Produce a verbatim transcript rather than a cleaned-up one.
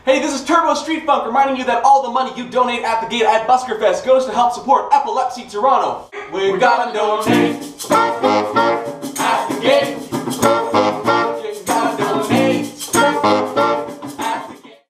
Hey, this is Turbo Street Funk reminding you that all the money you donate at the gate at BuskerFest goes to help support Epilepsy Toronto. We gotta donate.